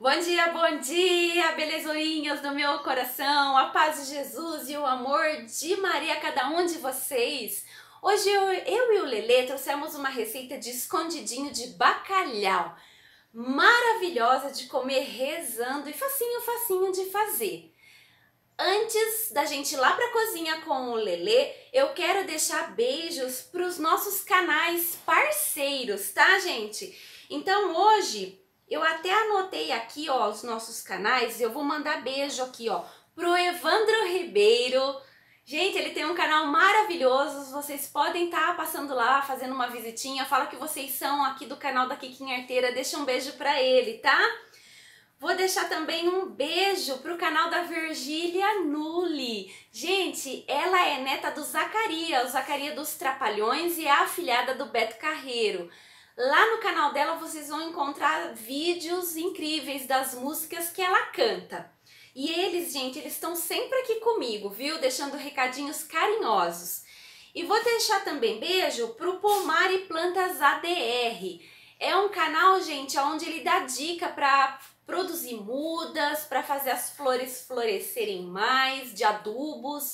bom dia, belezurinhas do meu coração, a paz de Jesus e o amor de Maria a cada um de vocês. Hoje eu e o Lelê trouxemos uma receita de escondidinho de bacalhau, maravilhosa de comer rezando e facinho de fazer. Antes da gente ir lá para a cozinha com o Lelê, eu quero deixar beijos para os nossos canais parceiros, tá, gente? Então hoje eu até anotei aqui, ó, os nossos canais. Eu vou mandar beijo aqui, ó, pro Evandro Ribeiro. Gente, ele tem um canal maravilhoso. Vocês podem estar passando lá, fazendo uma visitinha. Fala que vocês são aqui do canal da Kikinha Arteira. Deixa um beijo pra ele, tá? Vou deixar também um beijo pro canal da Virgília Nulli. Gente, ela é neta do Zacarias, o Zacarias dos Trapalhões, e é afilhada do Beto Carreiro. Lá no canal dela vocês vão encontrar vídeos incríveis das músicas que ela canta. E eles, gente, eles estão sempre aqui comigo, viu? Deixando recadinhos carinhosos. E vou deixar também beijo pro Pomar e Plantas ADR. É um canal, gente, onde ele dá dica para produzir mudas, para fazer as flores florescerem mais, de adubos,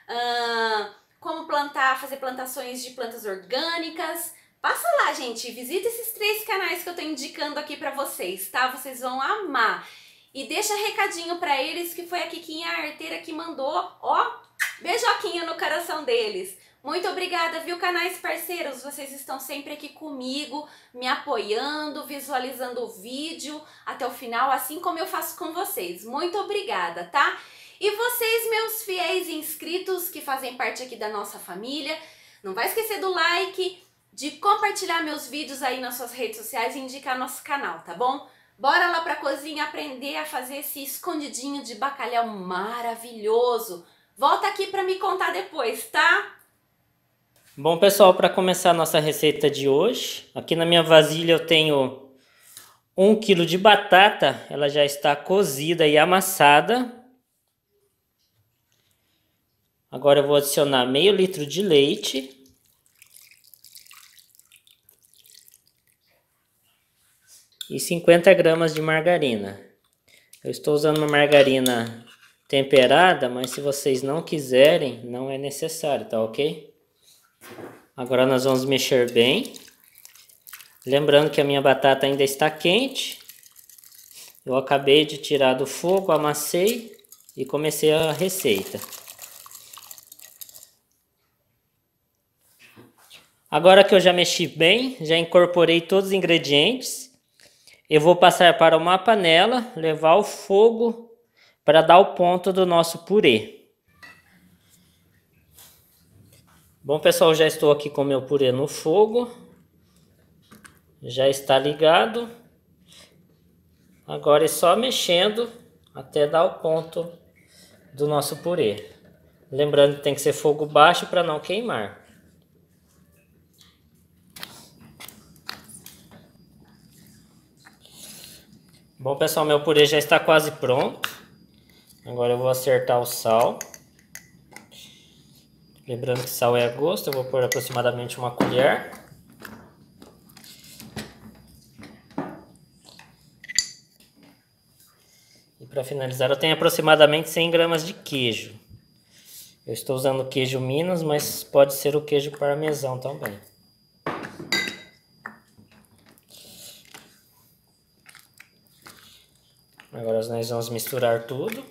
como plantar, fazer plantações de plantas orgânicas. Passa lá, gente, visita esses 3 canais que eu tô indicando aqui pra vocês, tá? Vocês vão amar. E deixa recadinho pra eles que foi a Kikinha Arteira que mandou, ó, beijoquinho no coração deles. Muito obrigada, viu, canais parceiros? Vocês estão sempre aqui comigo, me apoiando, visualizando o vídeo até o final, assim como eu faço com vocês. Muito obrigada, tá? E vocês, meus fiéis inscritos que fazem parte aqui da nossa família, não vai esquecer do like, de compartilhar meus vídeos aí nas suas redes sociais e indicar nosso canal, tá bom? Bora lá pra cozinha aprender a fazer esse escondidinho de bacalhau maravilhoso. Volta aqui pra me contar depois, tá? Bom, pessoal, para começar a nossa receita de hoje, aqui na minha vasilha eu tenho 1 kg de batata, ela já está cozida e amassada. Agora eu vou adicionar meio litro de leite. E 50 gramas de margarina. Eu estou usando uma margarina temperada, mas se vocês não quiserem, não é necessário, tá ok? Agora nós vamos mexer bem. Lembrando que a minha batata ainda está quente. Eu acabei de tirar do fogo, amassei e comecei a receita. Agora que eu já mexi bem, já incorporei todos os ingredientes, eu vou passar para uma panela, levar ao fogo para dar o ponto do nosso purê. Bom, pessoal, já estou aqui com meu purê no fogo. Já está ligado. Agora é só mexendo até dar o ponto do nosso purê. Lembrando que tem que ser fogo baixo para não queimar. Bom, pessoal, meu purê já está quase pronto. Agora eu vou acertar o sal. Lembrando que sal é a gosto, eu vou pôr aproximadamente 1 colher. E para finalizar eu tenho aproximadamente 100 gramas de queijo. Eu estou usando queijo Minas, mas pode ser o queijo parmesão também. Agora nós vamos misturar tudo.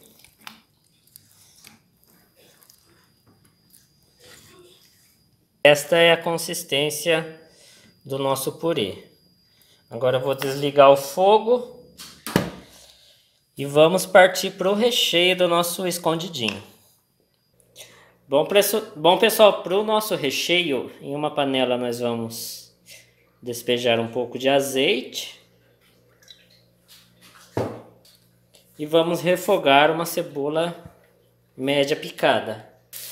Esta é a consistência do nosso purê. Agora eu vou desligar o fogo e vamos partir para o recheio do nosso escondidinho. Bom, pessoal, para o nosso recheio, em uma panela nós vamos despejar um pouco de azeite. E vamos refogar uma cebola média picada.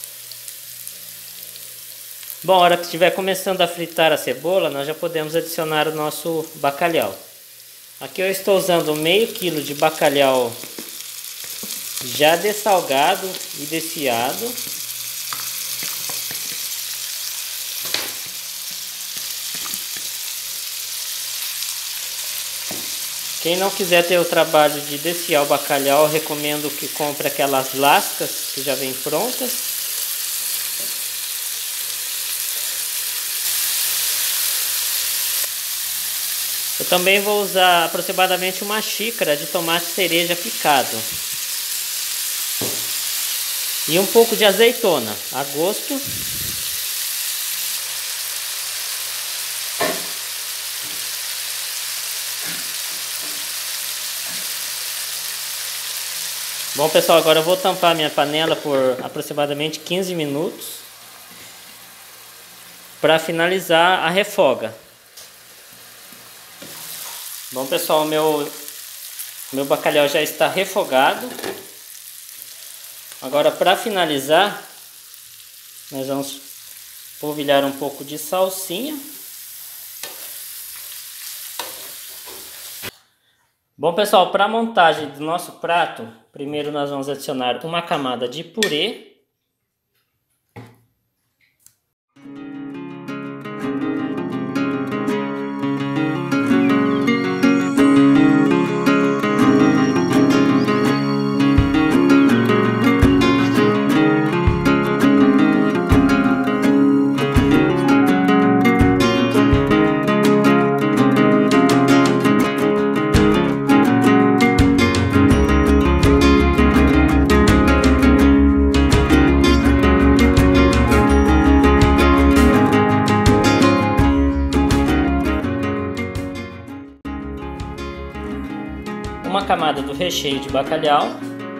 Bom, a hora que estiver começando a fritar a cebola, nós já podemos adicionar o nosso bacalhau. Aqui eu estou usando meio quilo de bacalhau já dessalgado e desfiado. Quem não quiser ter o trabalho de desfiar o bacalhau, eu recomendo que compre aquelas lascas que já vêm prontas. Eu também vou usar aproximadamente uma xícara de tomate cereja picado. E um pouco de azeitona, a gosto. Bom, pessoal, agora eu vou tampar minha panela por aproximadamente 15 minutos para finalizar a refoga. Bom, pessoal, meu bacalhau já está refogado. Agora, para finalizar, nós vamos polvilhar um pouco de salsinha. Bom, pessoal, para a montagem do nosso prato, primeiro nós vamos adicionar uma camada de purê. Uma camada do recheio de bacalhau.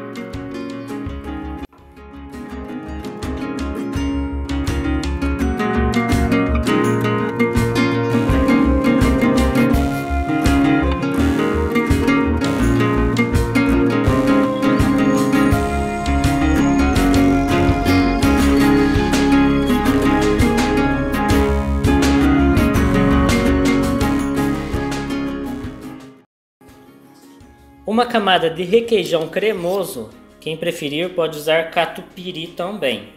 Uma camada de requeijão cremoso, quem preferir pode usar catupiry também.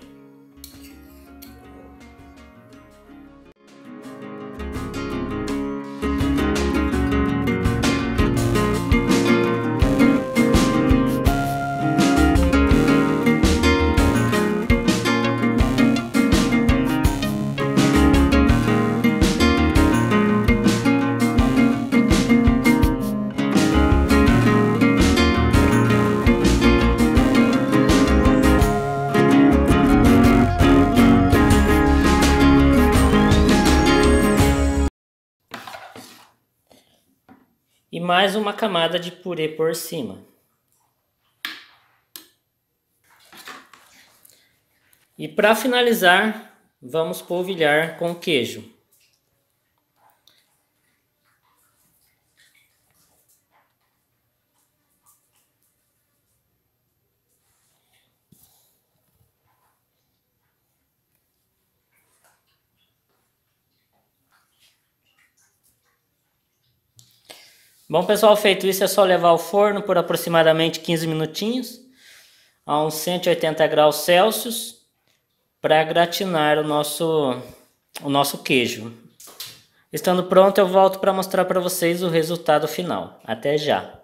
E mais uma camada de purê por cima. E para finalizar, vamos polvilhar com queijo. Bom, pessoal, feito isso é só levar ao forno por aproximadamente 15 minutinhos a uns 180 graus Celsius para gratinar o nosso queijo. Estando pronto, eu volto para mostrar para vocês o resultado final. Até já!